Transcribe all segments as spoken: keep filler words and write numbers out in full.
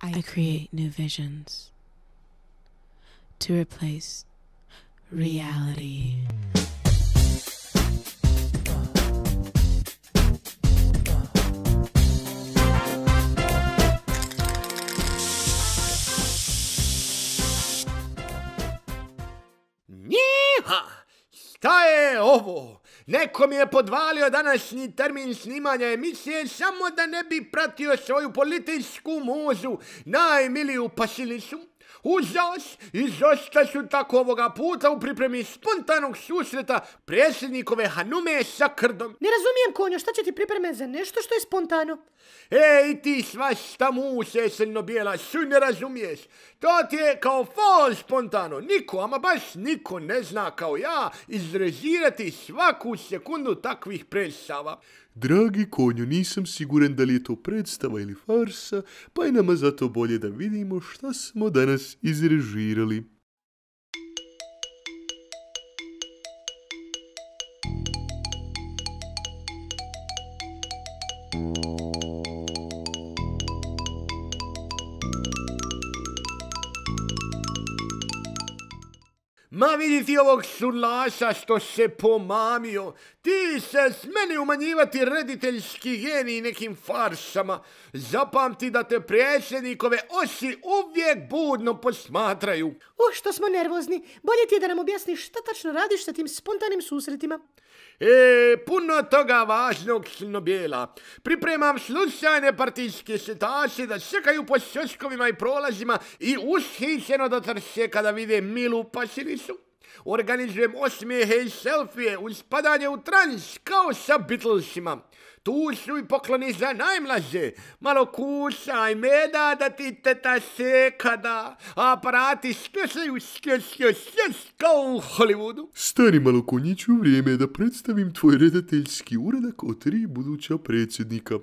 I create new visions to replace reality. Njiha! Šta je ovo? Neko mi je podvalio današnji termin snimanja emisije samo da ne bi pratio svoju političku muzu, najmiliju pasilicu. Užas, izosta su tako ovoga puta u pripremi spontanog susreta predsjednikove Hanume sa Krdom. Ne razumijem, konjo, šta će ti pripreme za nešto što je spontano? Ej, ti svašta muse crno-bijela, su ne razumiješ. To ti je kao fol spontano. Niko, ama baš niko ne zna kao ja izrežirati svaku sekundu takvih predstava. Dragi konju, nisam siguran da li je to predstava ili farsa, pa je nama zato bolje da vidimo šta smo danas izrežirali. Ma vidi ti ovog surlaša što se pomamio. Ti se smeni umanjivati rediteljski genij nekim farsama. Zapamti da te predsjednikove osi uvijek budno posmatraju. Uh, što smo nervozni. Bolje ti je da nam objasniš šta tačno radiš sa tim spontanim susretima. E, puno toga važnog crno-bijela. Pripremam slučajne partijske setaše da čekaju po šoškovima i prolazima i ushićeno dotrše kada vide milu pasilicu. Organizujem osmijehe i selfije uz padanje u trans kao sa Beatlesima. Tu su i pokloni za najmlađe. Malo kusa i meda da ti teta sekada. A aparati skresaju skresio skres kao u Hollywoodu. Stani malo konjiću, vrijeme je da predstavim tvoj redateljski uradak o tri buduća predsjednika.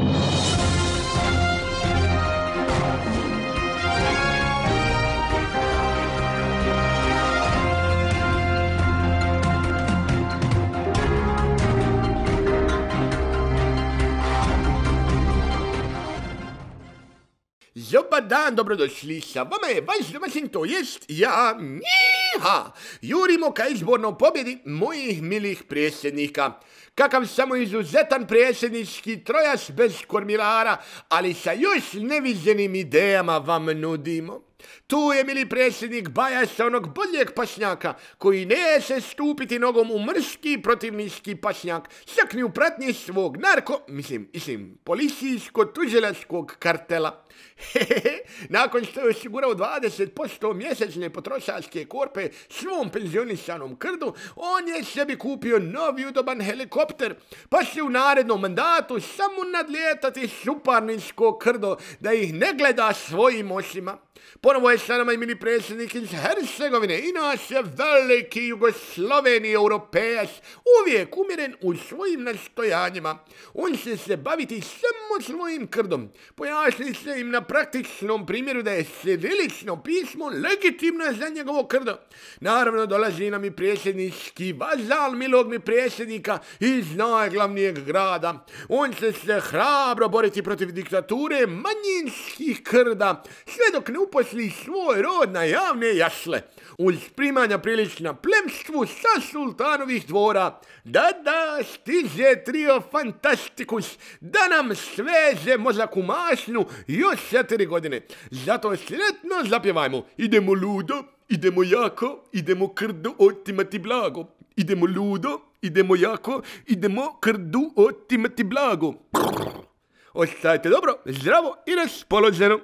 Dobar dan, dobrodošli sa vama je vaš domaćin, to jest ja, Njiha. Jurimo ka izbornom pobjedi mojih milih predsjednika. Kakav samo izuzetan predsjednički trojac bez kormilara, ali sa još neviđenim idejama vam nudimo. Tu je mili predsjednik Bajasa, onog boljeg pašnjaka, koji neće stupiti nogom u mrski protivnički pašnjak, čak ni u pratnji svog narko, mislim, mislim, policijsko-tužilačkog kartela. Hehehe, nakon što je osigurao dvadeset posto mjesečne potrošačke korpe svom penzionisanom Krdu, on je sebi kupio novi udoban helikopter, pa će u narednom mandatu samo nadlijetati suparničko Krdo da ih ne gleda svojim očima. Ponovo je sa nama i mili predsjednik iz Hercegovine i naš je veliki jugosloveni europejac, uvijek umjeren u svojim nastojanjima. On će se baviti samo svojim Krdom. Pojasni se im na praktičnom primjeru da je cirilično pismo legitimno za njegovo Krdo. Naravno dolazi nam i predsjednički vazal milog mi predsjednika iz najglavnijeg grada. On će se hrabro boriti protiv diktature manjinskih Krda, sve dok ne uposli svoj rod na javne jasle, uz primanja prilična plemstvu sa sultanovih dvora. Da, da, stiže trio Fantasticus da nam sveže mozak u masnu još četiri godine. Zato sretno zapjevajmo. Idemo ludo, idemo jako, idemo Krdu otimati blago. Idemo ludo, idemo jako, idemo Krdu otimati blago. Ostajte dobro, zdravo i raspoloženo.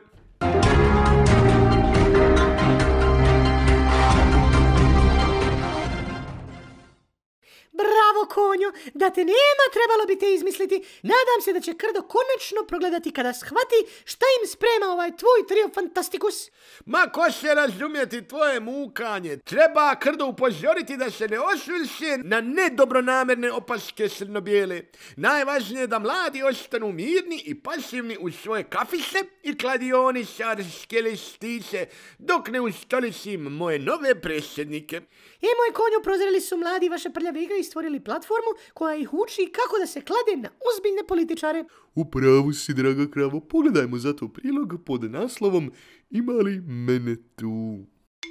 Bravo, konju, da te nema trebalo bi te izmisliti. Nadam se da će Krdo konačno progledati kada shvati šta im sprema ovaj tvoj trio Fantasticus. Ma ko će razumjeti tvoje mukanje? Treba Krdo upozoriti da se ne osvrće na nedobronamerne opaske crno-bijele. Najvažnije je da mladi ostanu mirni i pasivni uz svoje kafice i kladioničarske listiće, dok ne ustolicim moje nove predsjednike. E, moj konju, prozreli su mladi vaše prljave igre i stvorili plan platformu koja ih uči kako da se klade na ozbiljne političare. U pravu si, draga kravo, pogledajmo zato prilog pod naslovom Ima li mene tu?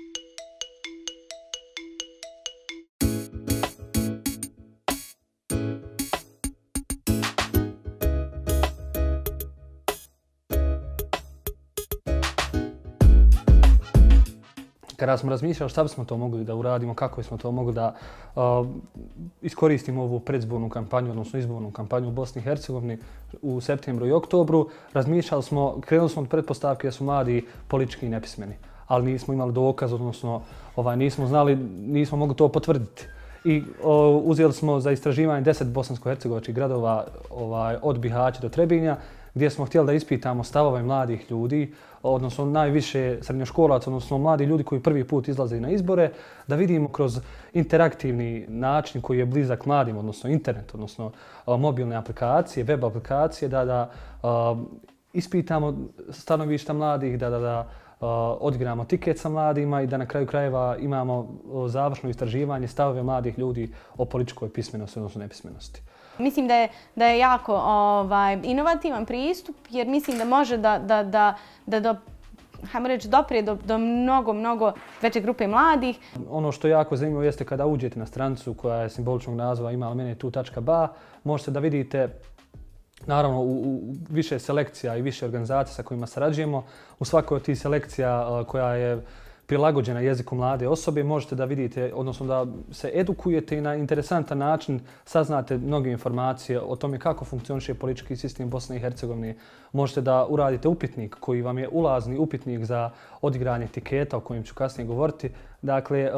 Kada smo razmišljali šta bismo to mogli da uradimo, kako bismo to mogli da uh, iskoristimo ovu predzbornu kampanju, odnosno izbornu kampanju u Bosni i Hercegovini u septembru i oktobru, razmišljali smo, krenuli smo od pretpostavke da su mladi politički nepismeni, ali nismo imali dokaz, odnosno ovaj, nismo znali, nismo mogli to potvrditi. I o, uzeli smo za istraživanje deset bosansko-hercegovačkih gradova ovaj, od Bihaća do Trebinja, gdje smo htjeli da ispitamo stavove mladih ljudi, odnosno najviše srednjoškolaca, odnosno mladi ljudi koji prvi put izlaze na izbore, da vidimo kroz interaktivni način koji je blizak mladim, odnosno internet, odnosno mobilne aplikacije, web aplikacije, da, da uh, ispitamo stanovišta mladih, da, da, da uh, odigramo tiket sa mladima i da na kraju krajeva imamo završno istraživanje stavove mladih ljudi o političkoj pismenosti, odnosno nepismenosti. Mislim da je, da je jako ovaj, inovativan pristup jer mislim da može da, da, da, da do, hajmo reći, doprije do, do mnogo, mnogo veće grupe mladih. Ono što je jako zanimljivo jeste kada uđete na stranicu koja je simboličnog nazva ima li mene tu tačka ba, možete da vidite naravno u, u više selekcija i više organizacija sa kojima sarađujemo. U svakoj od tih selekcija koja je prilagođena jeziku mlade osobe, možete da vidite, odnosno da se edukujete i na interesantan način saznate mnoge informacije o tome kako funkcioniše politički sistem Bosne i Hercegovine. Možete da uradite upitnik koji vam je ulazni upitnik za odigranje tiketa o kojem ću kasnije govoriti. Dakle,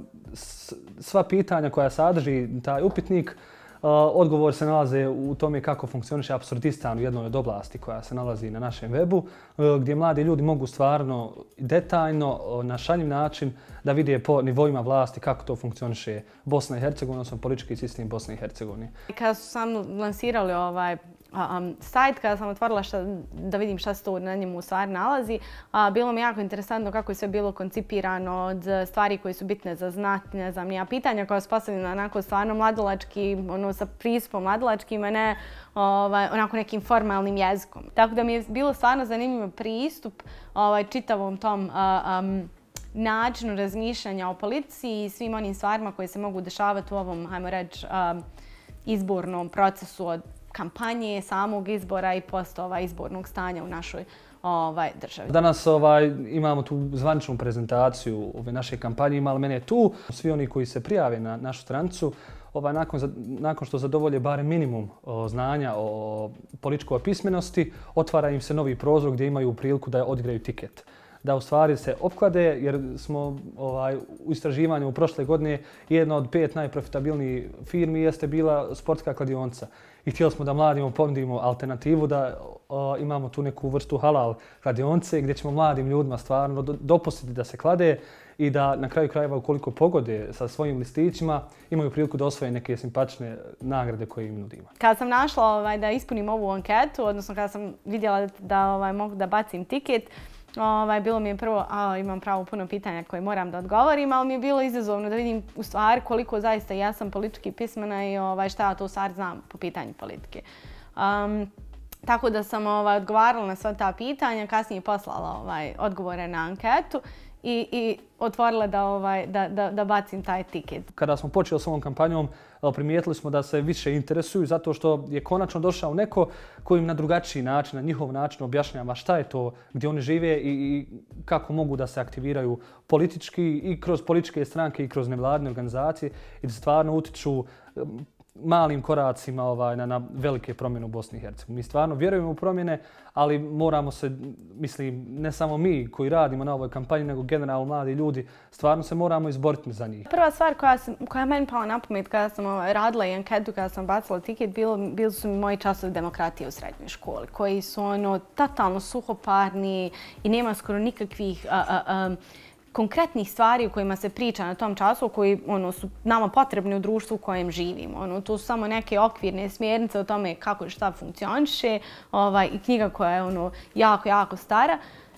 sva pitanja koja sadrži taj upitnik, odgovor se nalaze u tome kako funkcioniše apsurdistan u jednoj od oblasti koja se nalazi na našem webu, gdje mladi ljudi mogu stvarno detaljno, na šaljiv način da vide po nivoima vlasti kako to funkcioniše Bosna i Hercegovina, odnosno politički sistem Bosne i Hercegovine. Kada su sam lansirali ovaj Um, sajt, kada sam otvorila šta, da vidim šta se to na njemu u stvari nalazi, a, bilo mi jako interesantno kako je sve bilo koncipirano od stvari koje su bitne za znati, ne znam, nija pitanja koja su postavljena onako stvarno mladolački, ono sa pristupom mladolačkim, a ne ovaj, onako nekim formalnim jezikom. Tako da mi je bilo stvarno zanimljiv pristup ovaj, čitavom tom a, um, načinu razmišljanja o politici i svim onim stvarima koje se mogu dešavati u ovom, hajmo reći, um, izbornom procesu od kampanje, samog izbora i posto ovaj, izbornog stanja u našoj ovaj, državi. Danas ovaj, imamo tu zvaničnu prezentaciju ove naše kampanje, Ima li mene tu. Svi oni koji se prijave na našu stranicu, ovaj, nakon, nakon što zadovolje barem minimum o, znanja o političkoj pismenosti, otvara im se novi prozor gdje imaju priliku da odigraju tiket. Da u stvari se opklade, jer smo ovaj, u istraživanju u prošle godine jedna od pet najprofitabilnijih firmi jeste bila sportska kladionica. I htjeli smo da mladima ponudimo alternativu da o, imamo tu neku vrstu halal kladionice gdje ćemo mladim ljudima stvarno do, dopustiti da se klade i da na kraju krajeva ukoliko pogode sa svojim listićima imaju priliku da osvoje neke simpatične nagrade koje im nudimo. Kada sam našla ovaj, da ispunim ovu anketu, odnosno kada sam vidjela da ovaj, mogu da bacim tiket, Ovaj, bilo mi je prvo, a, imam pravo puno pitanja koje moram da odgovorim, ali mi je bilo izazovno da vidim u stvari koliko zaista ja sam politički pismena i ovaj, šta ja to u stvari znam po pitanju politike. Um, tako da sam ovaj, odgovarala na sva ta pitanja, kasnije poslala ovaj, odgovore na anketu i, i otvorila da, ovaj, da, da, da bacim taj tiket. Kada smo počeli s ovom kampanjom, primijetili smo da se više interesuju zato što je konačno došao neko koji im na drugačiji način, na njihov način objašnjava šta je to, gdje oni žive i, i kako mogu da se aktiviraju politički i kroz političke stranke i kroz nevladine organizacije i da stvarno utiču malim koracima ovaj, na, na velike promjene u Bosni i Hercegovini. Mi stvarno vjerujemo u promjene, ali moramo se, mislim, ne samo mi koji radimo na ovoj kampanji, nego generalno mladi ljudi, stvarno se moramo izboriti za njih. Prva stvar koja, sam, koja je meni pala na pamet kada sam ovaj, radila i anketu, kada sam bacila tiket, bilo, bili su mi moji časovi demokratije u srednjoj školi, koji su ono, totalno suhoparni i nema skoro nikakvih a, a, a, konkretnih stvari u kojima se priča na tom času, koji ono, su nama potrebni u društvu u kojem živimo. Ono, to su samo neke okvirne smjernice o tome kako šta funkcioniše ovaj, i knjiga koja je ono, jako, jako stara. I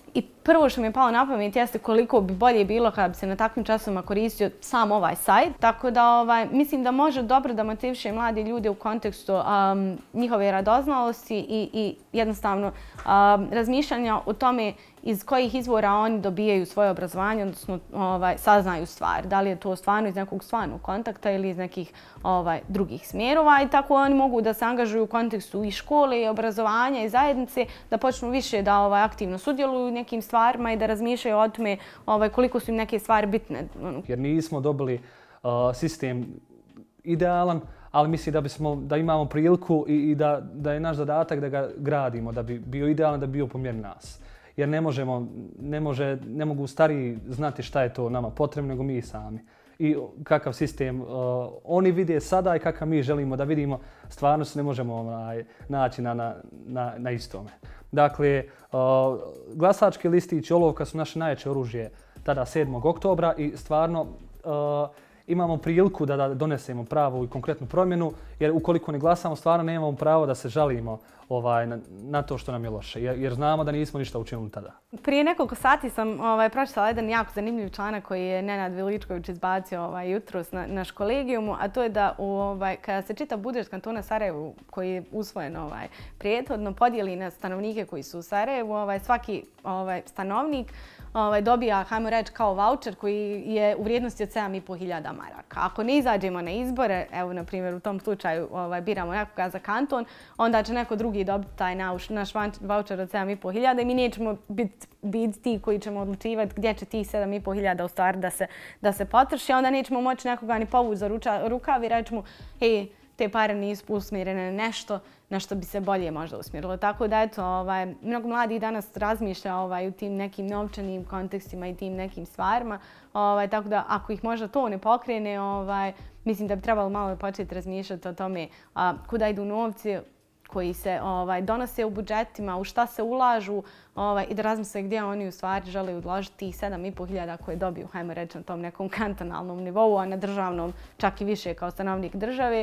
prvo što mi je palo na pamet jeste koliko bi bolje bilo kada bi se na takvim časovima koristio sam ovaj sajt. Tako da ovaj, mislim da može dobro da motiviše mladi ljude u kontekstu um, njihove radoznalosti i, i jednostavno um, razmišljanja o tome iz kojih izvora oni dobijaju svoje obrazovanje, odnosno ovaj, saznaju stvar. Da li je to stvarno iz nekog stvarnog kontakta ili iz nekih ovaj, drugih smjerova i tako oni mogu da se angažuju u kontekstu i škole i obrazovanja i zajednice, da počnu više da ovaj, aktivno sudjeluju u nekim stvarima i da razmišljaju o tome ovaj, koliko su im neke stvari bitne. Jer nismo dobili uh, sistem idealan, ali mislim da, bismo, da imamo priliku i, i da, da je naš zadatak da ga gradimo, da bi bio idealan, da bi bio po mjeri nas. Jer ne možemo, ne, može, ne mogu stariji znati šta je to nama potrebno, nego mi sami. I kakav sistem uh, oni vide sada i kakav mi želimo da vidimo, stvarno se ne možemo ovaj, naći na, na, na, na istome. Dakle, uh, glasački listići, olovka su naše najjače oružje tada sedmog oktobra i stvarno uh, imamo priliku da, da donesemo pravu i konkretnu promjenu, jer ukoliko ne glasamo, stvarno nemamo pravo da se žalimo ovaj, na, na to što nam je loše, jer, jer znamo da nismo ništa učinili tada. Prije nekoliko sati sam ovaj, pročitala jedan jako zanimljiv članak koji je Nenad Veličković izbacio ovaj, jutros na naš kolegijumu, a to je da u, ovaj, kada se čita budžet kantona Sarajevo koji je usvojen ovaj, prethodno, podijeli na stanovnike koji su u Sarajevu, ovaj, svaki ovaj, stanovnik Ovaj, dobija, hajmo reći, kao voucher koji je u vrijednosti od sedam i po hiljada maraka. Ako ne izađemo na izbore, evo, na primjer, u tom slučaju ovaj, biramo nekoga za kanton, onda će neko drugi dobiti taj naš, naš voucher od sedam i po hiljada i mi nećemo biti bit ti koji ćemo odlučivati gdje će tih sedam i po hiljada u stvari da se, da se potroši. Onda nećemo moći nekoga ni povući za ruča, rukav i reći mu, hej, te pare nisu usmjerene na nešto na što bi se bolje možda usmjerilo. Tako da, eto, ovaj, mnogo mladih danas razmišlja ovaj, u tim nekim novčanim kontekstima i tim nekim stvarima. Ovaj, tako da, ako ih možda to ne pokrene, ovaj, mislim da bi trebalo malo početi razmišljati o tome a, kuda idu novci koji se ovaj, donose u budžetima, u šta se ulažu ovaj, i da razmisle gdje oni u stvari žele odložiti tih sedam i po hiljada koje dobiju, hajmo reći, na tom nekom kantonalnom nivou, a na državnom čak i više kao stanovnik države.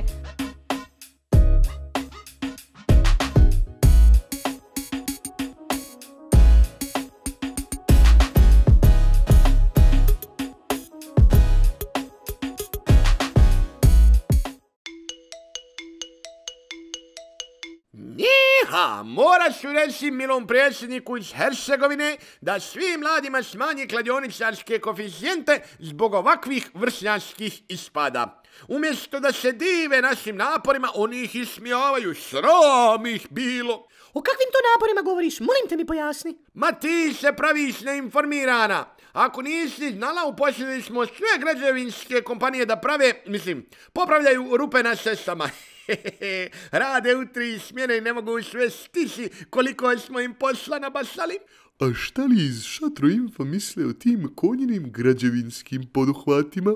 Njiha, morat ću reći milom predsjedniku iz Hercegovine da svi mladima smanje kladioničarske koeficijente zbog ovakvih vršnjačkih ispada. Umjesto da se dive našim naporima, oni ih ismijavaju, sram ih bilo. O kakvim to naporima govoriš? Molim te mi pojasni. Ma ti se praviš neinformirana. Ako nisi znala, uposlili smo sve građevinske kompanije da prave, mislim, popravljaju rupe na cestama. Rade u tri smjene i ne mogu sve stići koliko smo im posla nabasali. A šta li iz Šatro Info misle o tim konjinim građevinskim poduhvatima?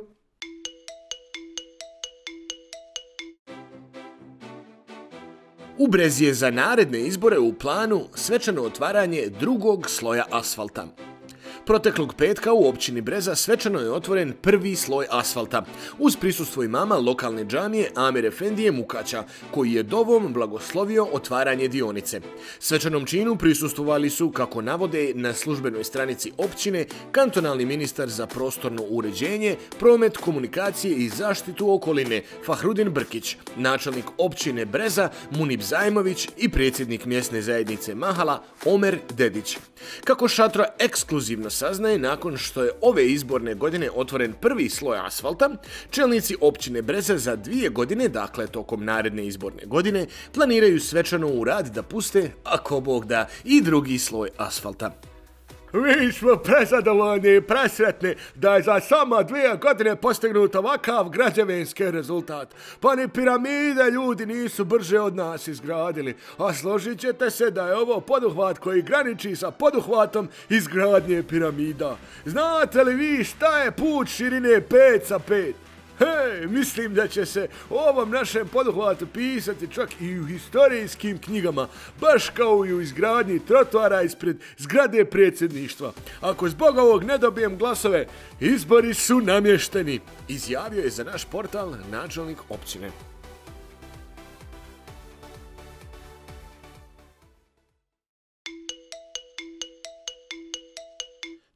U Brezi je za naredne izbore u planu svečano otvaranje drugog sloja asfalta. Proteklog petka u općini Breza svečano je otvoren prvi sloj asfalta, uz prisustvo imama lokalne džamije Amir Efendije Mukaća, koji je dovom blagoslovio otvaranje dionice. Svečanom činu prisustvovali su, kako navode na službenoj stranici općine, kantonalni ministar za prostorno uređenje, promet, komunikacije i zaštitu okoline Fahrudin Brkić, načelnik općine Breza Munib Zajmović i predsjednik mjesne zajednice Mahala Omer Dedić. Kako Šatro ekskluzivno saznaje, nakon što je ove izborne godine otvoren prvi sloj asfalta, čelnici općine Breza za dvije godine, dakle tokom naredne izborne godine, planiraju svečano u rad da puste, ako Bog da, i drugi sloj asfalta. Mi smo prezadovoljni i presretni da je za samo dvije godine postignut ovakav građevinski rezultat. Pa ni piramide ljudi nisu brže od nas izgradili, a složit ćete se da je ovo poduhvat koji graniči sa poduhvatom izgradnje piramida. Znate li vi šta je put širine pet sa pet? Hej, mislim da će se o ovom našem poduhvatu pisati čak i u historijskim knjigama, baš kao i u izgradnji trotoara ispred zgrade predsjedništva. Ako zbog ovog ne dobijem glasove, izbori su namješteni, izjavio je za naš portal načelnik općine.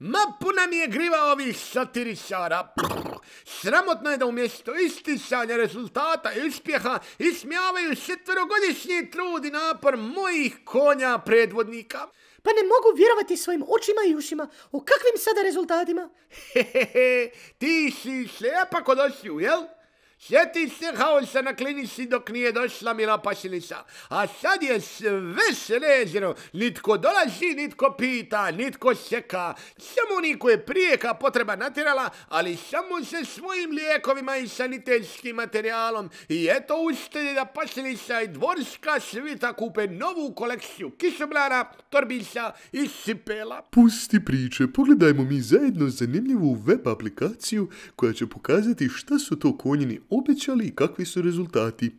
Ma puna mi je griva ovih satiričara. Sramotno je da umjesto isticanja rezultata i uspjeha ismijavaju četverogodišnji trud i napor mojih konja predvodnika. Pa ne mogu vjerovati svojim očima i ušima. O kakvim sada rezultatima? Hehehe, ti si slijepa kod očiju, jel? Sjeti se haosa na klinici dok nije došla Mila Pašilica, a sad je sve sređeno, nitko dolazi, nitko pita, nitko čeka, samo oni koje prijeka potreba natjerala, ali samo se svojim lijekovima i sanitetskim materijalom. I eto uštede da Pašilica i dvorska svita kupe novu kolekciju kišobrana, torbića i cipela. Pusti priče, pogledajmo mi zajedno zanimljivu web aplikaciju koja će pokazati šta su to konjini obećali i kakvi su rezultati.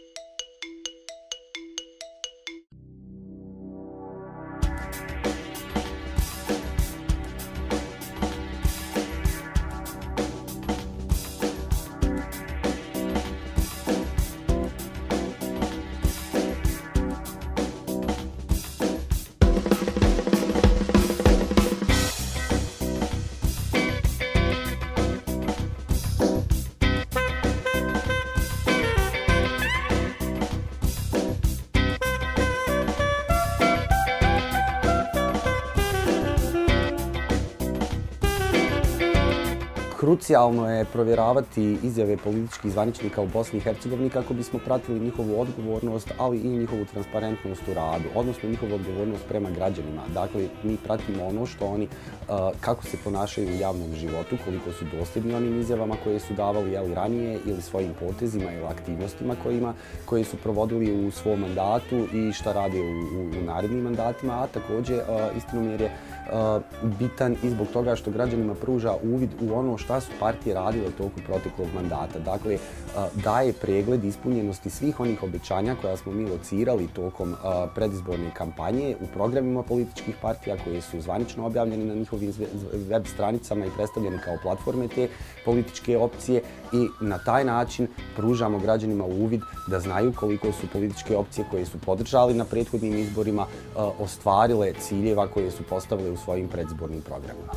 Krucijalno je provjeravati izjave političkih zvaničnika u Bosni i Hercegovini kako bismo pratili njihovu odgovornost, ali i njihovu transparentnost u radu, odnosno njihovu odgovornost prema građanima. Dakle, mi pratimo ono što oni, kako se ponašaju u javnom životu, koliko su dosljedni onim izjavama koje su davali jeli, ranije ili svojim potezima ili aktivnostima kojima, koje su provodili u svom mandatu i šta rade u, u, u narednim mandatima, a također istinomjer je bitan i zbog toga što građanima pruža uvid u ono šta su partije radile toku proteklog mandata. Dakle, daje pregled ispunjenosti svih onih obećanja koja smo mi locirali tokom predizborne kampanje u programima političkih partija koje su zvanično objavljeni na njihovim web stranicama i predstavljeni kao platforme te političke opcije i na taj način pružamo građanima uvid da znaju koliko su političke opcije koje su podržali na prethodnim izborima ostvarile ciljeva koje su postavile u svojim predizbornim programima.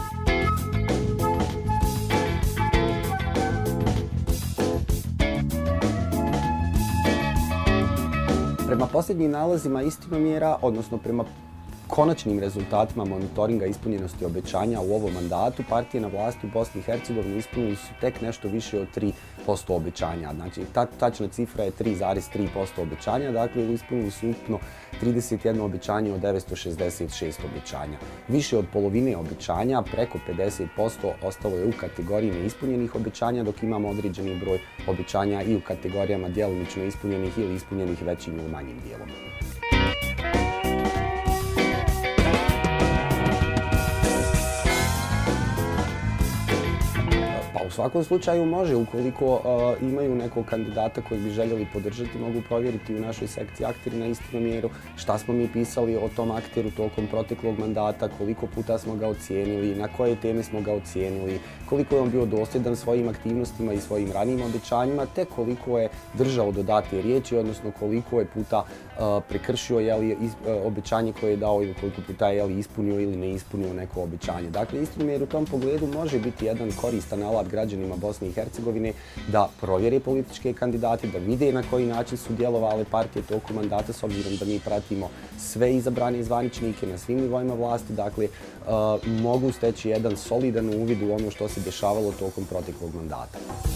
Prema posljednjim nalazima istinomjera, odnosno prema konačnim rezultatima monitoringa ispunjenosti obećanja u ovom mandatu, partije na vlasti u Bosni i Hercegovini ispunili su tek nešto više od tri posto obećanja. Znači, ta tačna cifra je tri zarez tri posto obećanja, dakle ispunili su ukupno trideset jedno obećanje od devetsto šezdeset šest obećanja. Više od polovine obećanja, preko pedeset posto, ostalo je u kategoriji neispunjenih obećanja, dok imamo određeni broj obećanja i u kategorijama djelomično ispunjenih ili ispunjenih većim ili manjim dijelom. U svakom slučaju može, ukoliko uh, imaju nekog kandidata koji bi željeli podržati, mogu provjeriti u našoj sekciji akteri na istinomjeru šta smo mi pisali o tom akteru tokom proteklog mandata, koliko puta smo ga ocijenili, na koje teme smo ga ocijenili, koliko je on bio dosljedan svojim aktivnostima i svojim ranijim obećanjima, te koliko je držao do date riječi, odnosno koliko je puta uh, prekršio jeli, iz, uh, obećanje koje je dao ili koliko puta je jeli, ispunio ili ne ispunio neko obećanje. Dakle, istinomjer u tom pogledu može biti jedan koristan alat građanima Bosne i Hercegovine da provjere političke kandidate, da vide na koji način su djelovale partije tokom mandata, s obzirom da mi pratimo sve izabrane zvaničnike na svim nivoima vlasti, dakle uh, mogu steći jedan solidan uvid u ono što se dešavalo tokom proteklog mandata.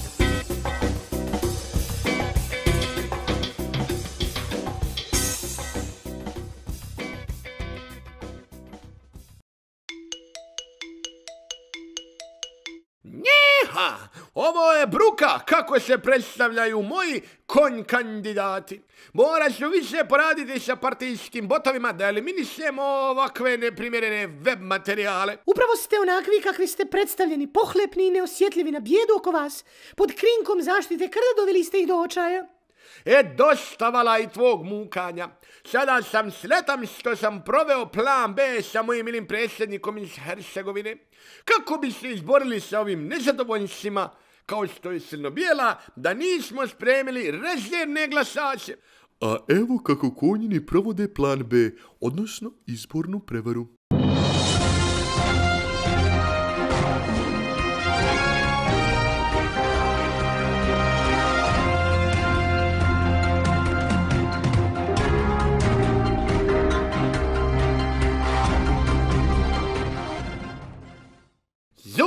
Njeha! Ovo je bruka kako se predstavljaju moji konj kandidati. Morat ću više poraditi sa partijskim botovima da eliminišemo ovakve neprimjerene web materijale. Upravo ste onakvi kakvi ste predstavljeni, pohlepni i neosjetljivi na bijedu oko vas. Pod krinkom zaštite krda doveli ste ih do očaja. E, dosta vala i tvog mukanja. Sada sam sretan što sam proveo plan B sa mojim milim predsjednikom iz Hercegovine. Kako bi se izborili sa ovim nezadovoljnicima, kao što je Crno-bijela, da nismo spremili rezervne glasače. A evo kako konjini provode plan B, odnosno izbornu prevaru.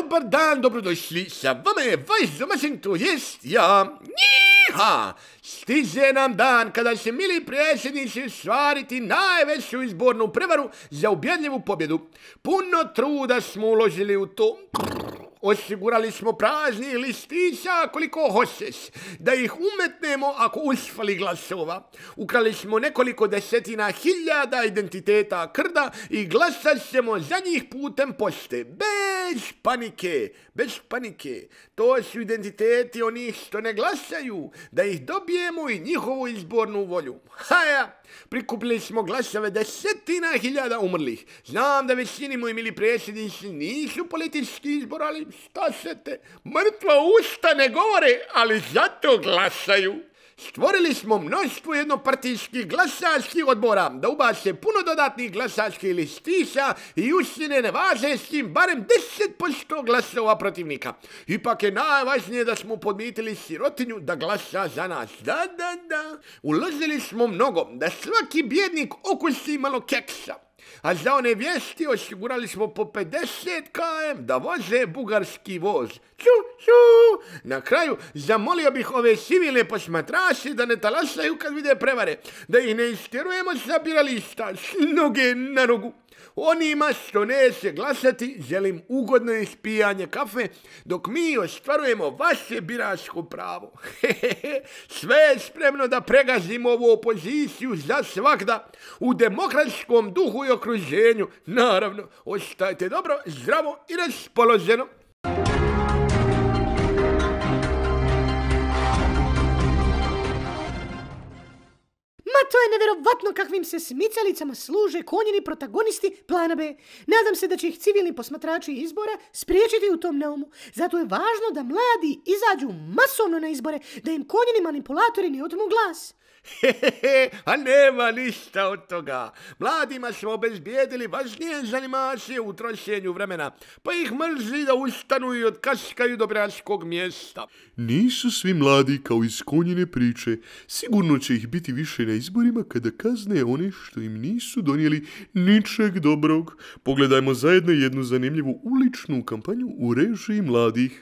Dobar dan, dobrodošli, sa vama je vaš domaćin, to jest ja, Njiha! Stiže nam dan kada će mili predsjednici ostvariti najveću izbornu prevaru za ubjedljivu pobjedu. Puno truda smo uložili u to. Osigurali smo praznih listića koliko hoćeš, da ih umetnemo ako usfali glasova. Ukrali smo nekoliko desetina hiljada identiteta krda i glasat ćemo za njih putem pošte. Bez panike, bez panike. To su identiteti onih što ne glasaju, da ih dobijemo i njihovu izbornu volju. Haja! Prikupili smo glasove desetina hiljada umrlih. Znam da većini moji mili predsjednici nisu politički izbor, ali šta se te? Mrtva usta ne govore, ali zato glasaju. Stvorili smo mnoštvo jednopartijskih glasačkih odbora da ubace puno dodatnih glasačkih listića i učine nevažećim barem deset posto glasova protivnika. Ipak je najvažnije da smo podmitili sirotinju da glasa za nas. Da, da, da. Uložili smo mnogo da svaki bjednik okusi malo keksa. A za one vijesti osigurali smo po pedeset kilometara da voze bugarski voz. Ču, ču. Na kraju zamolio bih ove civilne posmatrače da ne talasaju kad vide prevare, da ih ne istjerujemo sa birališta s noge na nogu. Onima što neće glasati želim ugodno ispijanje kafe dok mi ostvarujemo vaše biračko pravo. Sve je spremno da pregazimo ovu opoziciju za svagda u demokratskom duhu i okruženju. Naravno, ostajte dobro, zdravo i raspoloženo. Ma to je nevjerovatno kakvim se smicalicama služe konjeni protagonisti plana B. Nadam se da će ih civilni posmatrači izbora spriječiti u tom naumu. Zato je važno da mladi izađu masovno na izbore, da im konjeni manipulatori ne otmu glas. Hehehe, a nema ništa od toga. Mladima smo obezbijedili važnije zanimacije u trošenju vremena, pa ih mrzi da ustanu i odkaskaju do biračkog mjesta. Nisu svi mladi kao iz konjine priče. Sigurno će ih biti više na izborima kada kazne one što im nisu donijeli ničeg dobrog. Pogledajmo zajedno jednu zanimljivu uličnu kampanju u režiji mladih.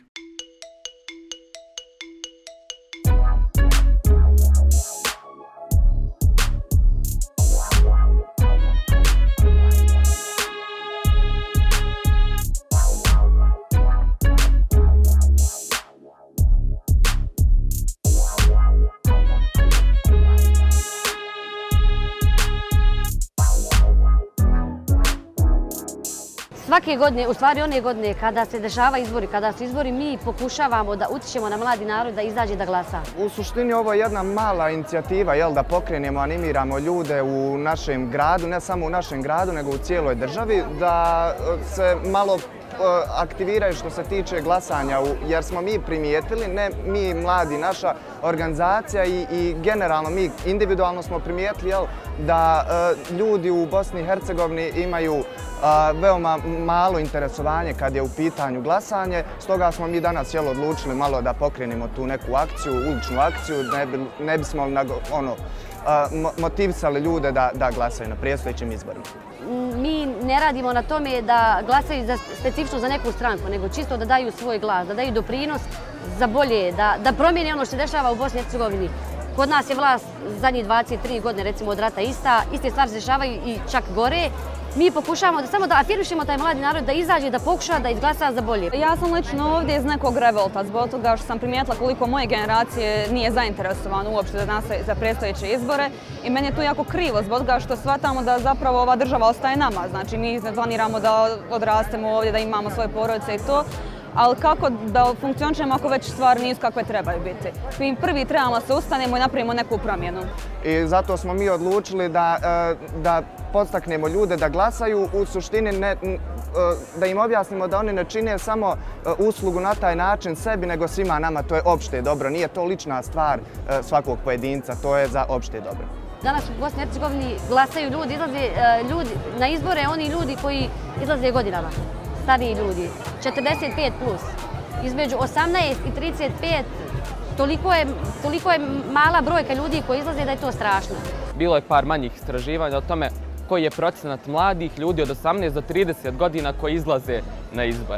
Svake godine, u stvari one godine kada se dešava izbori, kada su izbori, mi pokušavamo da utičemo na mladi narod da izađe da glasa. U suštini ovo je jedna mala inicijativa, jel, da pokrenemo, animiramo ljude u našem gradu, ne samo u našem gradu, nego u cijeloj državi, da se malo aktiviraju što se tiče glasanja, jer smo mi primijetili, ne mi mladi, naša organizacija i, i generalno mi individualno smo primijetili, jel, da uh, ljudi u Bosni i Hercegovini imaju uh, veoma malo interesovanje kad je u pitanju glasanje. Stoga smo mi danas, jel, odlučili malo da pokrenemo tu neku akciju, uličnu akciju, ne, bi, ne bismo ono, uh, motivisali ljude da, da glasaju na predstojećim izborima. Mi ne radimo na tome da glasaju za, specifično za neku stranku, nego čisto da daju svoj glas, da daju doprinos za bolje, da, da promijene ono što se dešava u Bosni i Hercegovini. Kod nas je vlast zadnjih dvadeset tri godine, recimo, od rata ista, iste stvari se dešavaju i čak gore. Mi pokušavamo da samo da afirmišemo taj mladi narod, da izađe, da pokuša da izglasa za bolje. Ja sam lično ovdje iz nekog revolta, zbog toga što sam primijetila koliko moje generacije nije zainteresovano uopšte za, nas, za predstojeće izbore. I meni je to jako krivo, zbog toga što shvatamo da zapravo ova država ostaje nama. Znači, mi ne planiramo da odrastemo ovdje, da imamo svoje porodice i to. Ali kako da funkcionišemo ako već stvari nisu kakve trebaju biti? Mi prvi trebamo se ustanemo i napravimo neku promjenu. I zato smo mi odlučili da, da podstaknemo ljude da glasaju, u suštini ne, da im objasnimo da oni ne čine samo uslugu na taj način sebi, nego svima nama. To je opšte dobro, nije to lična stvar svakog pojedinca, to je za opšte dobro. Danas u Bosni i Hercegovini glasaju ljudi, izlaze ljudi na izbore, oni ljudi koji izlaze godinama. Stariji ljudi, četrdeset pet plus, između osamnaest i trideset pet, toliko je, toliko je mala brojka ljudi koji izlaze da je to strašno. Bilo je par manjih istraživanja o tome koji je procenat mladih ljudi od osamnaest do trideset godina koji izlaze na izbore.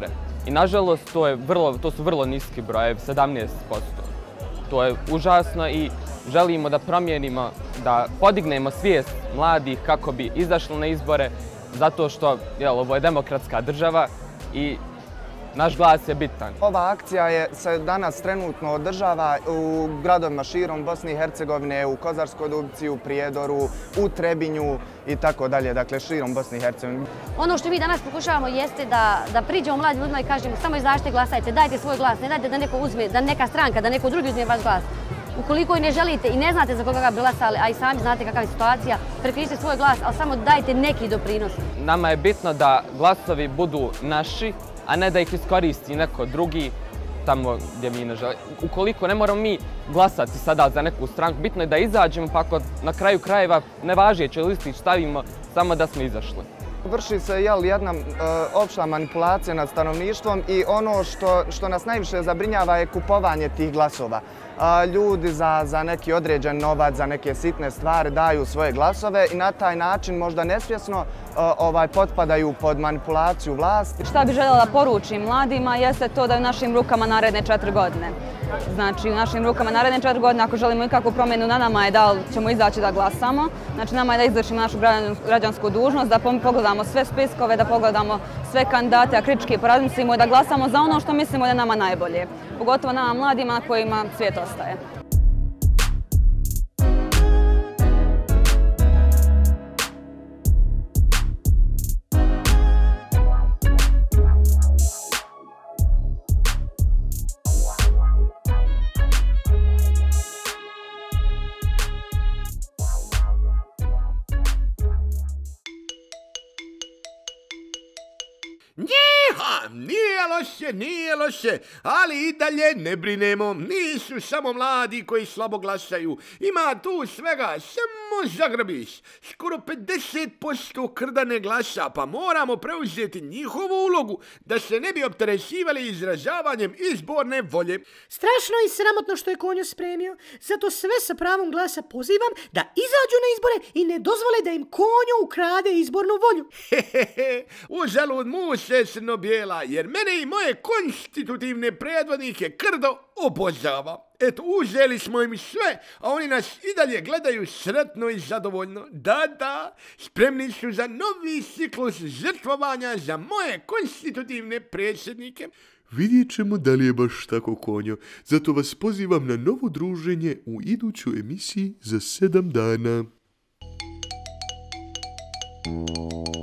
I nažalost to, je vrlo, to su vrlo niski brojevi, sedamnaest posto. To je užasno i želimo da promijenimo, da podignemo svijest mladih kako bi izašli na izbore, zato što jel, ovo je demokratska država i naš glas je bitan. Ova akcija je, se danas trenutno održava u gradovima širom Bosne i Hercegovine, u Kozarskoj Dubci, u Prijedoru, u Trebinju i tako dalje, dakle širom Bosne i Hercegovine. Ono što mi danas pokušavamo jeste da, da priđemo mladim ljudima i kažemo samo izađite, glasajte, dajte svoj glas, ne dajte da neko uzme, da neka stranka, da neko drugi uzme vaš glas. Ukoliko i ne želite i ne znate za koga bi glasali, a i sami znate kakva je situacija, prekrižite svoj glas, ali samo dajte neki doprinos. Nama je bitno da glasovi budu naši, a ne da ih iskoristi neko drugi tamo gdje mi ne želimo. Ukoliko ne moramo mi glasati sada za neku stranku, bitno je da izađemo, pa ako na kraju krajeva nevažeći listić stavimo, samo da smo izašli. Vrši se jel, jedna e, opšta manipulacija nad stanovništvom i ono što, što nas najviše zabrinjava je kupovanje tih glasova. A, ljudi za, za neki određen novac, za neke sitne stvari daju svoje glasove i na taj način možda nesvjesno a, ovaj, potpadaju pod manipulaciju vlasti. Šta bih željela da poručim mladima jeste to da je u našim rukama naredne četiri godine. Znači u našim rukama naredne četiri godine ako želimo ikakvu promjenu na nama je da li ćemo izaći da glasamo. Znači nama je da izvršimo našu građansku dužnost, da pogledamo sve spiskove, da pogledamo sve kandidate, a kritički porazmislimo i da glasamo za ono što mislimo da je nama najbolje. Pogotovo nama mladima kojima svijet ostaje. Njiha, nije loše, nije loše, ali i dalje ne brinemo, nisu samo mladi koji slabo glasaju, ima tu svega, samo zagrabiš, skoro pedeset posto krdane glasa, pa moramo preuzeti njihovu ulogu da se ne bi opterećivali izražavanjem izborne volje. Strašno i sramotno što je Konjo spremio, zato sve sa pravom glasa pozivam da izađu na izbore i ne dozvole da im Konjo ukrade izbornu volju. Hehehe, uzalud mu se crno-bijela, jer mene i moje konstitutivne predvodnike krdo obožava. Eto, uzeli smo im sve, a oni nas i dalje gledaju sretno i zadovoljno. Da, da, spremni su za novi ciklus žrtvovanja za moje konstitutivne predsjednike. Vidjet ćemo da li je baš tako, Konjo. Zato vas pozivam na novo druženje u idućoj emisiji za sedam dana.